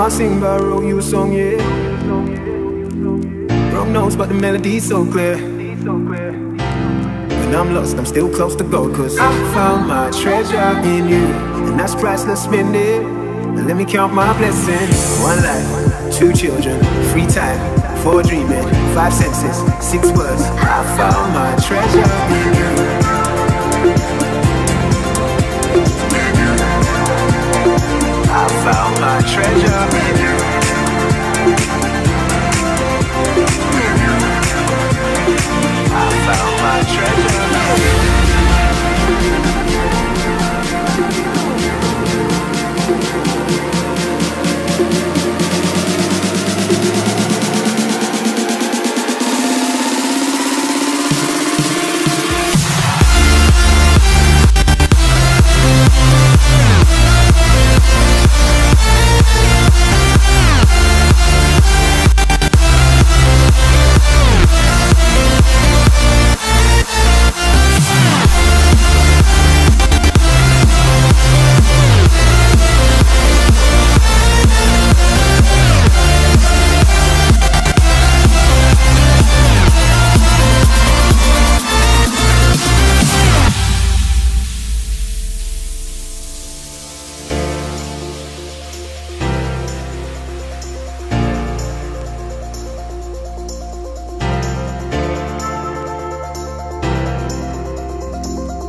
can't sing but I wrote you a song, yeah. Wrong notes but the melody's so clear. When I'm lost I'm still close to God, cause I found my treasure in you, and that's priceless, spend it. And let me count my blessings. 1 life, 2 children, free time, 4 dreaming, 5 senses, 6 words. I found my treasure in you. I found my treasure in you. I found my treasure in you.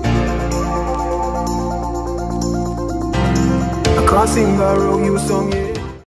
I can't sing but I wrote you a song, yeah.